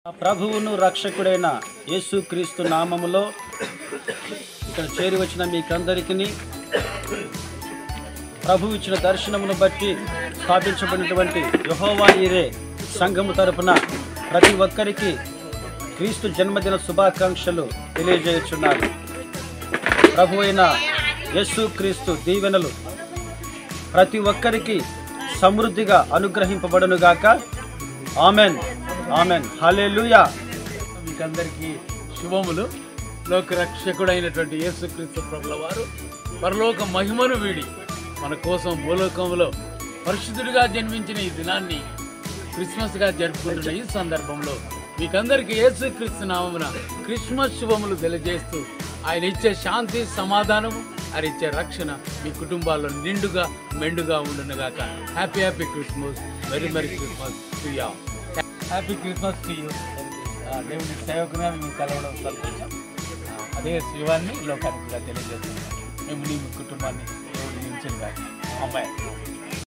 ప్రభువును రక్షకుడైన యేసుక్రీస్తు నామములో ఇక్కడ చేరి వచ్చిన మీకందరికీ ప్రభువు ఇచ్చిన దర్శనమును బట్టి స్థాపించబడినటువంటి యెహోవా ఈరే సంఘము తరపున ప్రతి ఒక్కరికి క్రీస్తు జన్మదిన శుభాకాంక్షలు తెలియజేయుచున్నారు. ప్రభువైన యేసుక్రీస్తు దీవెనలు ప్రతి ఒక్కరికి సమృద్ధిగా అనుగ్రహింపబడునుగాక. Amen amen hallelujah. మీకందరికీ శుభములు. లోక రక్షకుడైనటువంటి యేసుక్రీస్తు ప్రభుల వారు పరలోక మహిమను వీడి మన కోసం భూలోకంలో పరిశుద్ధుడిగా జన్మించిన ఈ దినాన్ని క్రిస్మస్గా జరుపుకుంటున్న ఈ సందర్భంలో మీకందరికీ యేసుక్రీస్తు నామమున క్రిస్మస్ శుభములు తెలియజేస్తూ ఆయన ఇచ్చే శాంతి సమాధానము ఆయన ఇచ్చే రక్షణ మీ కుటుంబాల్లో నిండుగా మెండుగా ఉండునుగాక. Happy Christmas. Merry Christmas to you. Happy Christmas to you. దేవుని సేవకుగా మేము కలవడం సంతోషం. అదే శివాన్ని లోకానికి తెలియజేస్తున్నాం. మేము నీ కుటుంబాన్ని దేవుడు నిలిచిన అమ్మాయి